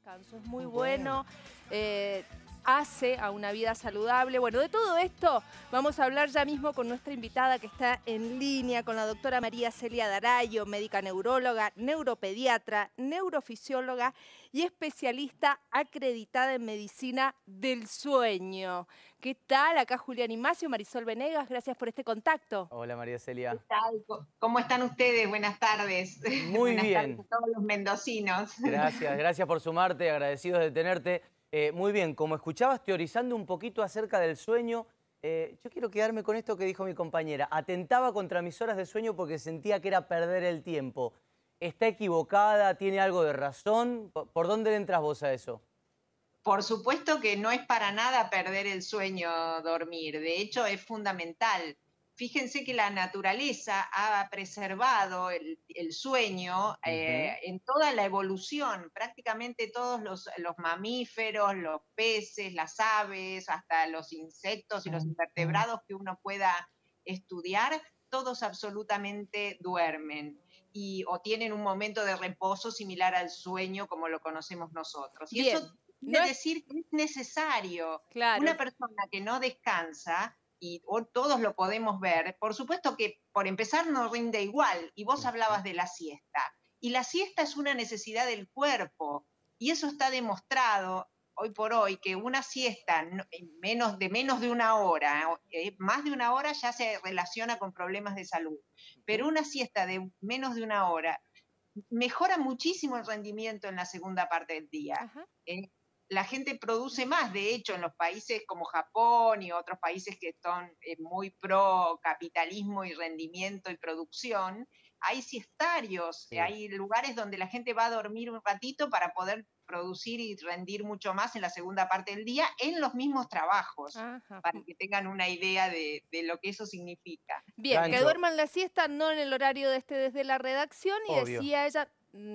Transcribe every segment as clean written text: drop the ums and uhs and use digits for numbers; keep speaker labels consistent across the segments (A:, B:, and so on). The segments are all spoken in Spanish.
A: Descanso es muy bueno, hace a una vida saludable. Bueno, de todo esto vamos a hablar ya mismo con nuestra invitada que está en línea, con la doctora María Celia Darayo, médica neuróloga, neuropediatra, neurofisióloga y especialista acreditada en medicina del sueño. ¿Qué tal? Acá Julián Imacio, Marisol Venegas, gracias por este contacto.
B: Hola María
C: ¿Qué
B: Celia.
C: tal? ¿Cómo están ustedes? Buenas tardes.
B: Muy
C: Buenas tardes a
B: bien.
C: todos los mendocinos.
B: Gracias por sumarte, agradecidos de tenerte. Muy bien, como escuchabas teorizando un poquito acerca del sueño, yo quiero quedarme con esto que dijo mi compañera. Atentaba contra mis horas de sueño porque sentía que era perder el tiempo. ¿Está equivocada? ¿Tiene algo de razón? ¿Por dónde le entras vos a eso?
C: Por supuesto que no es para nada perder el sueño dormir, de hecho es fundamental. Fíjense que la naturaleza ha preservado el sueño
B: Ujú.
C: en toda la evolución, prácticamente todos los mamíferos, los peces, las aves, hasta los insectos y los invertebrados que uno pueda estudiar, todos absolutamente duermen o tienen un momento de reposo similar al sueño como lo conocemos nosotros. Y eso
A: Bien, no
C: quiere
A: es
C: decir que es necesario.
A: claro.
C: Una persona que no descansa, y todos lo podemos ver, por supuesto que por empezar no rinde igual, y vos
B: Ujú.
C: hablabas de la siesta, y la siesta es una necesidad del cuerpo, y eso está demostrado hoy por hoy, que una siesta menos de una hora, más de una hora ya se relaciona con problemas de salud, pero una siesta de menos de una hora mejora muchísimo el rendimiento en la segunda parte del día.
A: Ajá.
C: ¿Eh? La gente produce más, de hecho, en los países como Japón y otros países que son muy pro capitalismo y rendimiento y producción, hay siestarios,
B: Sí.
C: hay lugares donde la gente va a dormir un ratito para poder producir y rendir mucho más en la segunda parte del día en los mismos trabajos,
A: Ajá.
C: para que tengan una idea de lo que eso significa.
A: Bien, que
B: Gancho,
A: duerman la siesta, no en el horario desde la redacción, y
B: obvio.
A: decía ella,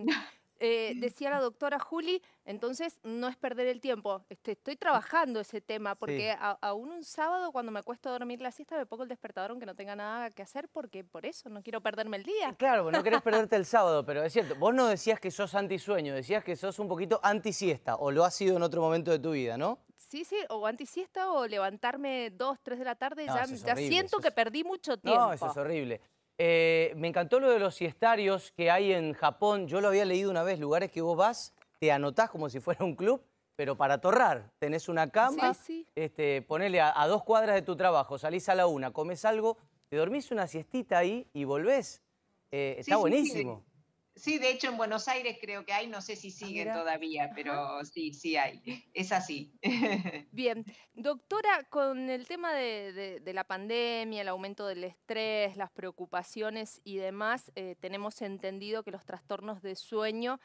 A: decía la doctora Juli, entonces no es perder el tiempo. Estoy trabajando ese tema,
B: Sí.
A: porque aún un sábado cuando me acuesto a dormir la siesta me pongo el despertador aunque no tenga nada que hacer, porque por eso no quiero perderme el día.
B: Claro, no querés perderte el sábado, pero es cierto, vos no decías que sos antisueño, decías que sos un poquito antisiesta, o lo has sido en otro momento de tu vida, ¿no?
A: Sí, sí, o antisiesta o levantarme 2, 3 de la tarde,
B: No, eso es
A: ya
B: horrible.
A: siento que perdí mucho
B: No, eso es
A: tiempo.
B: horrible. Me encantó lo de los siestarios que hay en Japón. Yo lo había leído una vez, lugares que vos vas, te anotás como si fuera un club, pero para torrar. Tenés una
A: Sí,
B: cama,
A: sí.
B: ponele a 2 cuadras de tu trabajo, salís a la 1, comes algo, te dormís una siestita ahí y volvés. Está
C: Sí, sí, sí.
B: buenísimo.
C: Sí, de hecho en Buenos Aires creo que hay, no sé si
B: Ah,
C: siguen
B: mira.
C: todavía,
A: Ajá.
C: pero sí, sí hay. Es así.
A: Bien, doctora, con el tema de la pandemia, el aumento del estrés, las preocupaciones y demás, tenemos entendido que los trastornos de sueño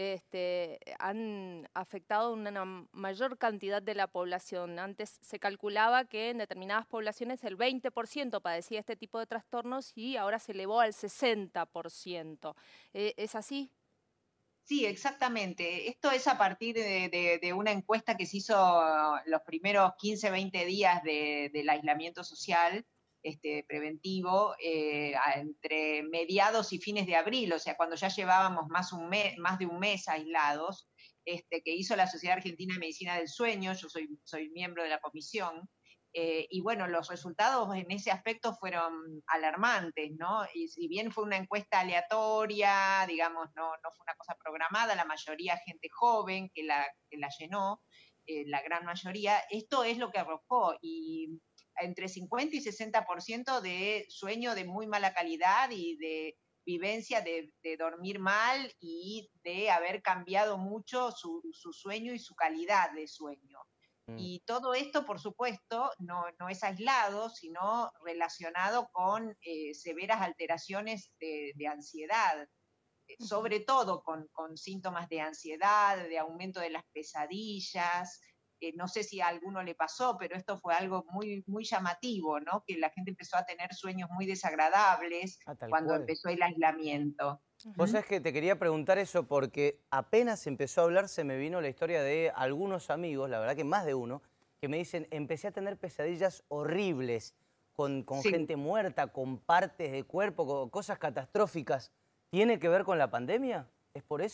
A: han afectado a una mayor cantidad de la población. Antes se calculaba que en determinadas poblaciones el 20% padecía este tipo de trastornos y ahora se elevó al 60%. ¿Es así?
C: Sí, exactamente. Esto es a partir de una encuesta que se hizo los primeros 15, 20 días del aislamiento social preventivo entre mediados y fines de abril, o sea, cuando ya llevábamos más de un mes aislados, que hizo la Sociedad Argentina de Medicina del Sueño. Yo soy miembro de la comisión. Y bueno, los resultados en ese aspecto fueron alarmantes, ¿no? Y si bien fue una encuesta aleatoria, digamos, no fue una cosa programada, la mayoría gente joven que la llenó, la gran mayoría, esto es lo que arrojó. Y entre 50 y 60% de sueño de muy mala calidad y de vivencia de dormir mal y de haber cambiado mucho su sueño y su calidad de sueño.
B: Mm.
C: Y todo esto, por supuesto, no es aislado, sino relacionado con severas alteraciones de ansiedad,
A: Ujú.
C: sobre todo con síntomas de ansiedad, de aumento de las pesadillas. No sé si a alguno le pasó, pero esto fue algo muy, muy llamativo, ¿no? Que la gente empezó a tener sueños muy desagradables
B: Ah, tal
C: cuando
B: cual.
C: empezó el aislamiento.
B: Vos
C: Ujú.
B: sabés que te quería preguntar eso porque apenas empezó a hablar se me vino la historia de algunos amigos, la verdad que más de uno, que me dicen, empecé a tener pesadillas horribles con
C: Sí.
B: gente muerta, con partes de cuerpo, con cosas catastróficas. ¿Tiene que ver con la pandemia? ¿Es por eso?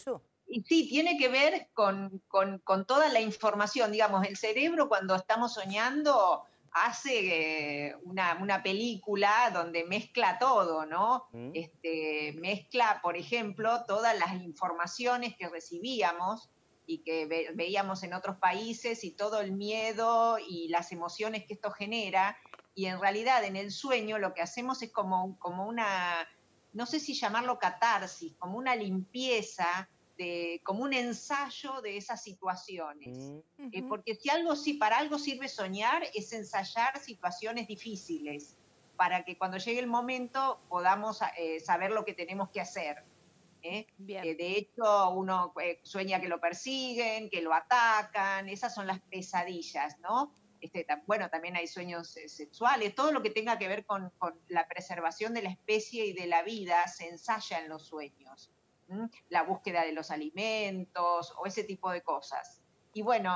C: Y sí, tiene que ver con toda la información. Digamos, el cerebro cuando estamos soñando hace una película donde mezcla todo, ¿no?
B: Mm,
C: Mezcla, por ejemplo, todas las informaciones que recibíamos y que veíamos en otros países y todo el miedo y las emociones que esto genera. Y en realidad en el sueño lo que hacemos es como una, no sé si llamarlo catarsis, como una limpieza, como un ensayo de esas situaciones.
B: mm,
A: Ujú.
C: Porque si algo, si para algo sirve soñar, es ensayar situaciones difíciles, para que cuando llegue el momento podamos saber lo que tenemos que hacer. ¿eh?
A: Bien.
C: De hecho, uno sueña que lo persiguen, que lo atacan, esas son las pesadillas, ¿no? Bueno, también hay sueños sexuales, todo lo que tenga que ver con la preservación de la especie y de la vida se ensaya en los sueños. La búsqueda de los alimentos o ese tipo de cosas. Y bueno,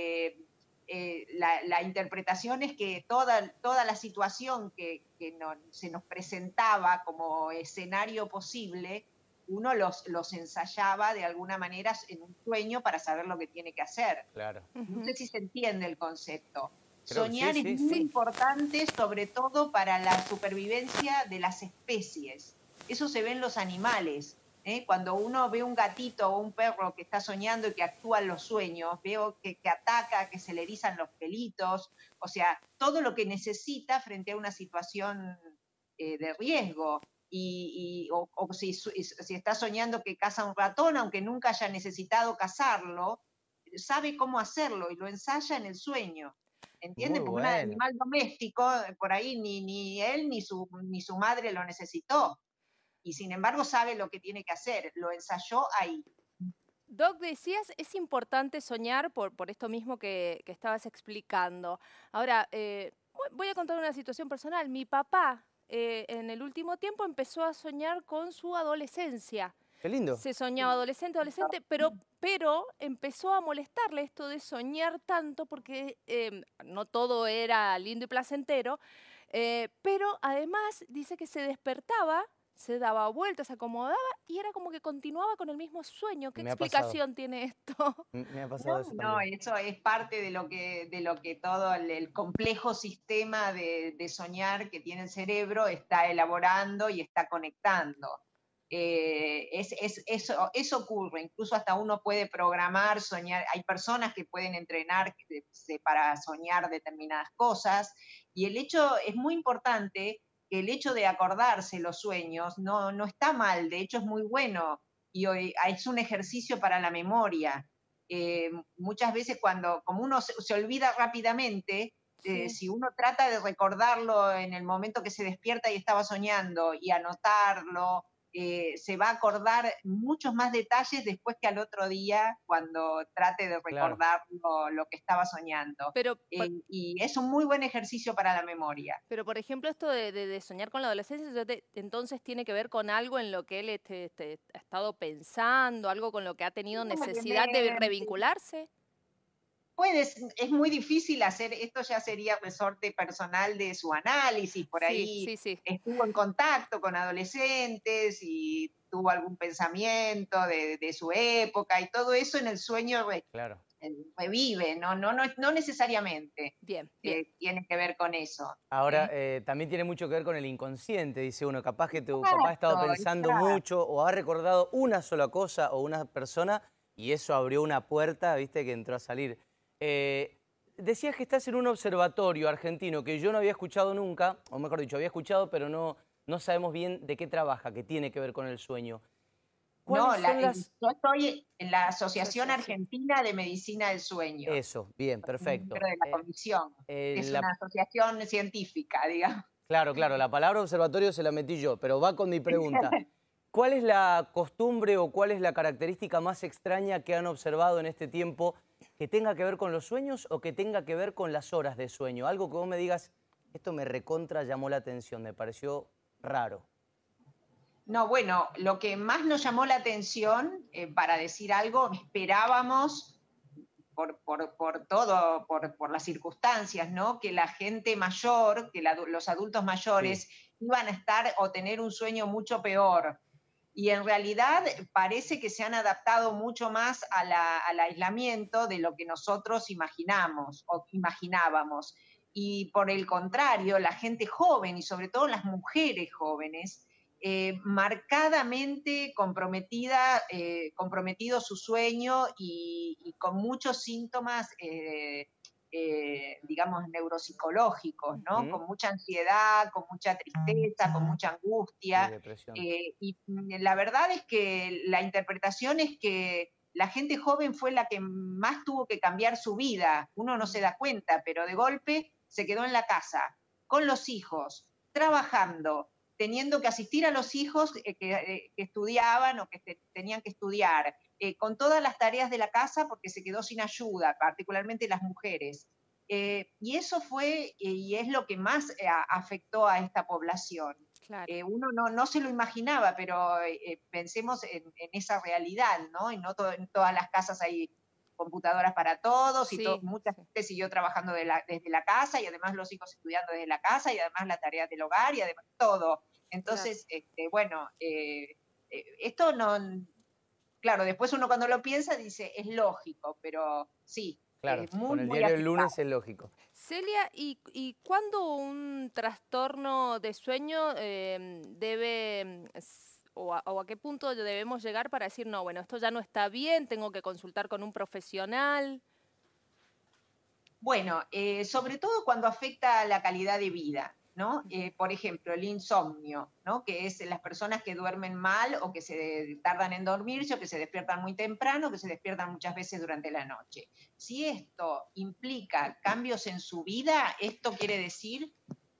C: la interpretación es que toda la situación que se nos presentaba como escenario posible, uno los ensayaba de alguna manera en un sueño para saber lo que tiene que hacer.
B: claro.
C: No
A: Ujú.
C: sé si se entiende el concepto.
B: Creo que sí,
C: Soñar es
B: sí,
C: muy
B: sí.
A: Sí.
C: importante, sobre todo para la supervivencia de las especies. Eso se ve en los animales. Cuando uno ve un gatito o un perro que está soñando y que actúa en los sueños, veo que ataca, que se le erizan los pelitos, o sea, todo lo que necesita frente a una situación de riesgo. O si está soñando que caza un ratón, aunque nunca haya necesitado cazarlo, sabe cómo hacerlo y lo ensaya en el sueño.
B: Muy
C: ¿Entienden? Porque un
B: bueno.
C: animal doméstico, por ahí ni él ni su madre lo necesitó. Y sin embargo sabe lo que tiene que hacer, lo ensayó ahí.
A: Doc, decías, es importante soñar por esto mismo que estabas explicando. Ahora, voy a contar una situación personal. Mi papá, en el último tiempo, empezó a soñar con su adolescencia.
B: Qué lindo.
A: Se soñaba adolescente, adolescente, pero empezó a molestarle esto de soñar tanto porque no todo era lindo y placentero, pero además dice que se despertaba, se daba vueltas, se acomodaba y era como que continuaba con el mismo sueño. ¿Qué
B: Me ha pasado.
A: explicación tiene esto?
B: Me ha pasado
C: No,
B: eso
C: no,
B: también.
C: eso es parte de lo que todo el complejo sistema de soñar que tiene el cerebro está elaborando y está conectando. Eso ocurre, incluso hasta uno puede programar, soñar, hay personas que pueden entrenar para soñar determinadas cosas, y el hecho es muy importante, que el hecho de acordarse los sueños no está mal, de hecho es muy bueno, y hoy es un ejercicio para la memoria. Muchas veces como uno se olvida rápidamente,
A: Sí.
C: si uno trata de recordarlo en el momento que se despierta y estaba soñando y anotarlo, se va a acordar muchos más detalles después que al otro día cuando trate de
B: Claro.
C: recordar lo que estaba soñando.
A: Pero,
C: Y es un muy buen ejercicio para la memoria.
A: pero por ejemplo, esto de soñar con la adolescencia, entonces tiene que ver con algo en lo que él ha estado pensando, algo con lo que ha tenido necesidad de revincularse.
C: Es muy difícil hacer, esto ya sería resorte personal de su análisis, por
A: Sí,
C: ahí
A: sí, sí.
C: estuvo en contacto con adolescentes y tuvo algún pensamiento de su época y todo eso en el sueño
B: Claro.
C: revive, no necesariamente
A: Bien, bien.
C: tiene que ver con eso.
B: Ahora,
C: ¿eh?
B: también tiene mucho que ver con el inconsciente, dice uno. Capaz que tu papá ha estado
C: Exacto,
B: pensando
C: exacto.
B: mucho o ha recordado una sola cosa o una persona y eso abrió una puerta, viste, que entró a salir. Decías que estás en un observatorio argentino que yo no había escuchado nunca, o mejor dicho, había escuchado, pero no sabemos bien de qué trabaja, que tiene que ver con el sueño.
C: No,
B: ¿Cuáles son las...?
C: yo estoy en la Asociación
A: Asociación.
C: Argentina de Medicina del Sueño,
B: Eso, bien, perfecto.
C: miembro de la comisión, que es
B: La
C: una asociación científica, digamos.
B: Claro, claro, la palabra observatorio se la metí yo, pero va con mi pregunta. ¿Cuál es la costumbre o cuál es la característica más extraña que han observado en este tiempo que tenga que ver con los sueños o que tenga que ver con las horas de sueño? Algo que vos me digas, esto me recontra llamó la atención, me pareció raro.
C: No, bueno, lo que más nos llamó la atención, para decir algo, esperábamos por todo, por las circunstancias, ¿no? Que la gente mayor, que los adultos
B: Sí,
C: mayores iban a estar o tener un sueño mucho peor. y en realidad parece que se han adaptado mucho más al aislamiento de lo que nosotros imaginamos o imaginábamos. Y por el contrario, la gente joven y sobre todo las mujeres jóvenes, marcadamente comprometido su sueño y con muchos síntomas, digamos, neuropsicológicos, ¿no?
B: Ujú.
C: Con mucha ansiedad, con mucha tristeza, con mucha
B: Sí,
C: angustia.
B: depresión.
C: La verdad es que la interpretación es que la gente joven fue la que más tuvo que cambiar su vida. Uno no se da cuenta, pero de golpe se quedó en la casa, con los hijos, trabajando, teniendo que asistir a los hijos que estudiaban o que tenían que estudiar, con todas las tareas de la casa porque se quedó sin ayuda, particularmente las mujeres. Y eso fue y es lo que más afectó a esta población.
A: Claro.
C: Uno no se lo imaginaba, pero pensemos en esa realidad, ¿no? Y no en todas las casas hay computadoras para todos y
A: Sí,
C: mucha
A: sí.
C: gente siguió trabajando desde la casa y además los hijos estudiando desde la casa y además las tareas del hogar y además todo.
A: Claro.
C: Entonces, bueno, esto no, claro, después uno cuando lo piensa dice, es lógico, pero sí,
B: Claro,
C: muy,
B: con el
C: muy
B: diario del
C: afectado.
B: lunes es lógico.
A: Celia, ¿y cuándo un trastorno de sueño o a qué punto debemos llegar para decir, no, bueno, esto ya no está bien, tengo que consultar con un profesional?
C: Bueno, sobre todo cuando afecta la calidad de vida, ¿no?
A: Ujú.
C: Por ejemplo, el insomnio, ¿no? Que es las personas que duermen mal o que se tardan en dormirse o que se despiertan muy temprano, que se despiertan muchas veces durante la noche. Si esto implica cambios en su vida, esto quiere decir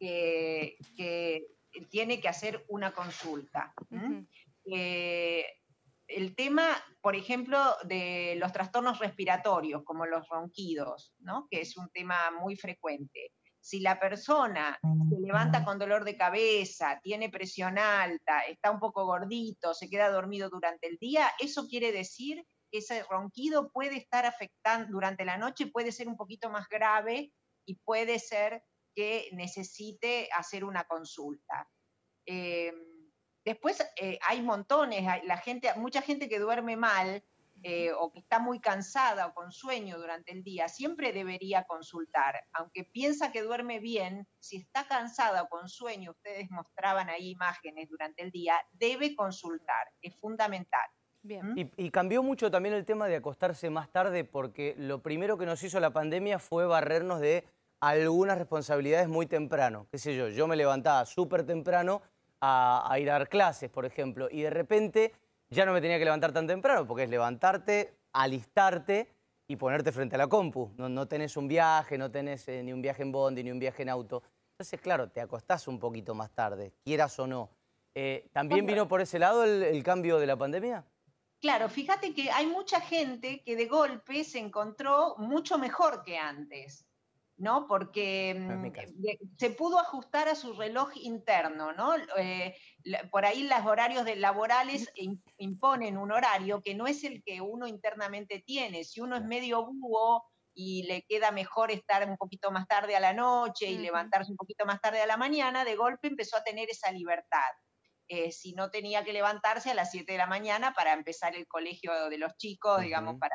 C: que tiene que hacer una consulta.
A: Ujú.
C: Eh, el tema, por ejemplo, de los trastornos respiratorios, como los ronquidos, ¿no? Que es un tema muy frecuente. Si la persona se levanta con dolor de cabeza, tiene presión alta, está un poco gordito, se queda dormido durante el día, eso quiere decir que ese ronquido puede estar afectando durante la noche, puede ser un poquito más grave y puede ser que necesite hacer una consulta. Eh, Después hay montones, mucha gente que duerme mal o que está muy cansada o con sueño durante el día, siempre debería consultar. Aunque piensa que duerme bien, si está cansada o con sueño, ustedes mostraban ahí imágenes durante el día, debe consultar, es fundamental.
A: Bien.
C: ¿Mm?
B: Y cambió mucho también el tema de acostarse más tarde porque lo primero que nos hizo la pandemia fue barrernos de algunas responsabilidades muy temprano. Qué sé yo me levantaba súper temprano a ir a dar clases, por ejemplo, y de repente ya no me tenía que levantar tan temprano porque es levantarte, alistarte y ponerte frente a la compu. No tenés un viaje, no tenés ni un viaje en bondi, ni un viaje en auto. Entonces, claro, te acostás un poquito más tarde, quieras o no. ¿También
C: Bueno,
B: vino por ese lado el cambio de la pandemia?
C: claro, fíjate que hay mucha gente que de golpe se encontró mucho mejor que antes, ¿no? Porque
B: No es mi caso.
C: se pudo ajustar a su reloj interno, ¿no? Por ahí los horarios laborales imponen un horario que no es el que uno internamente tiene. Si uno es
B: Claro.
C: medio búho y le queda mejor estar un poquito más tarde a la noche y
A: Ujú.
C: levantarse un poquito más tarde a la mañana, de golpe empezó a tener esa libertad. Si no tenía que levantarse a las 7 de la mañana para empezar el colegio de los chicos, digamos,
B: Ujú.
C: para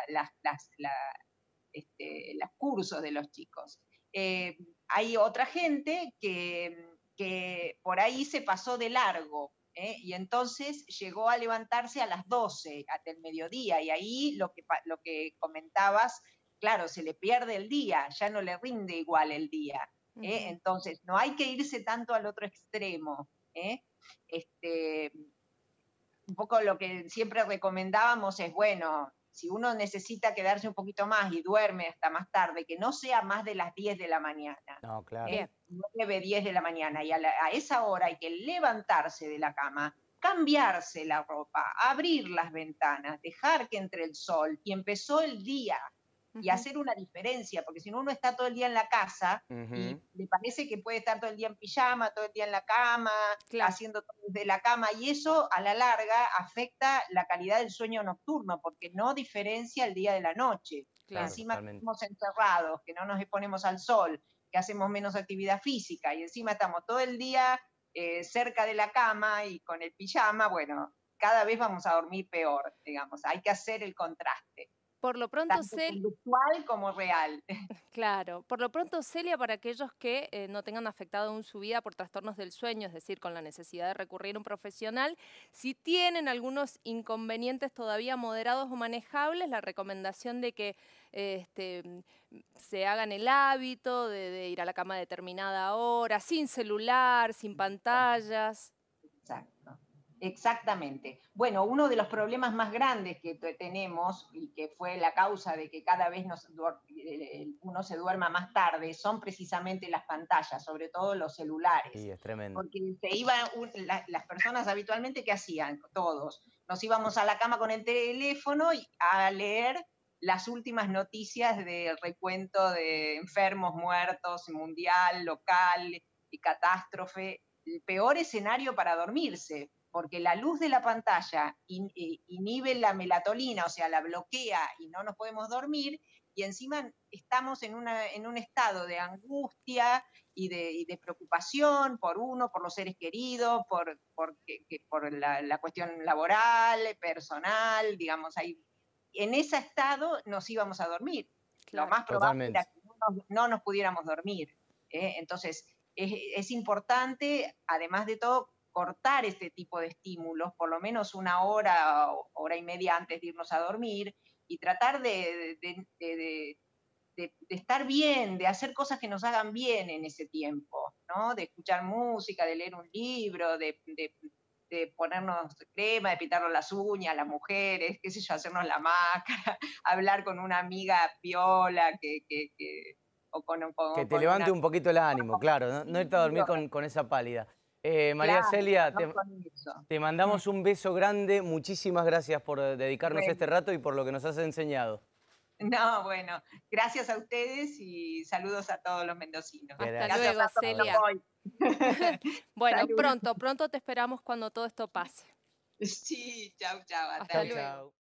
C: los cursos de los chicos. Hay otra gente que por ahí se pasó de largo, y entonces llegó a levantarse a las 12 hasta el mediodía, y ahí lo que comentabas, claro, se le pierde el día, ya no le rinde igual el día.
A: Ujú.
C: Entonces, no hay que irse tanto al otro extremo. ¿eh? Este, un poco lo que siempre recomendábamos es, bueno, si uno necesita quedarse un poquito más y duerme hasta más tarde, que no sea más de las 10 de la mañana,
B: No, claro.
A: Bien.
C: 9, 10 de la mañana, y a esa hora hay que levantarse de la cama, cambiarse la ropa, abrir las ventanas, dejar que entre el sol, y empezó el día, y
A: Ujú.
C: hacer una diferencia, porque si no uno está todo el día en la casa y
B: Ujú.
C: le parece que puede estar todo el día en pijama, todo el día en la cama,
A: Claro,
C: haciendo todo desde la cama, y eso a la larga afecta la calidad del sueño nocturno, porque no diferencia el día de la noche.
A: claro.
B: Claro,
C: Encima que
B: totalmente.
C: estamos encerrados, que no nos exponemos al sol, que hacemos menos actividad física y encima estamos todo el día cerca de la cama y con el pijama, bueno, cada vez vamos a dormir peor, digamos. Hay que hacer el contraste,
A: Por lo pronto,
C: tanto conductual como real.
A: Claro, por lo pronto, Celia, para aquellos que no tengan afectado aún su vida por trastornos del sueño, es decir, con la necesidad de recurrir a un profesional, si tienen algunos inconvenientes todavía moderados o manejables, la recomendación de que se hagan el hábito de ir a la cama a determinada hora, sin celular, sin pantallas.
C: Exacto. Exactamente. Bueno, uno de los problemas más grandes que tenemos y que fue la causa de que cada vez uno se duerma más tarde son precisamente las pantallas, sobre todo los celulares.
B: Sí, es tremendo.
C: Porque se iban las personas habitualmente, ¿qué hacían? Todos. Nos íbamos a la cama con el teléfono y a leer las últimas noticias del recuento de enfermos, muertos, mundial, local y catástrofe. El peor escenario para dormirse, porque la luz de la pantalla inhibe la melatonina, o sea, la bloquea y no nos podemos dormir, y encima estamos en un estado de angustia y de preocupación por uno, por los seres queridos, por la cuestión laboral, personal, digamos, en ese estado nos íbamos a dormir.
A: Claro.
C: Lo más probable era que no nos pudiéramos dormir. Entonces, es importante, además de todo, cortar este tipo de estímulos, por lo menos una hora, hora y media antes de irnos a dormir, y tratar de estar bien, de hacer cosas que nos hagan bien en ese tiempo, ¿no? De escuchar música, de leer un libro, de ponernos crema, de pintarnos las uñas, las mujeres, qué sé yo, hacernos la máscara, hablar con una amiga piola que
B: te levante un poquito el ánimo, claro, no irte a dormir con esa pálida. María Celia, te mandamos un beso grande, muchísimas gracias por dedicarnos este rato y por lo que nos has enseñado.
C: No, bueno, gracias a ustedes y saludos a todos los mendocinos.
A: Hasta luego, Celia. Bueno, pronto te esperamos cuando todo esto pase.
C: Sí, chau, chau.
A: Hasta luego.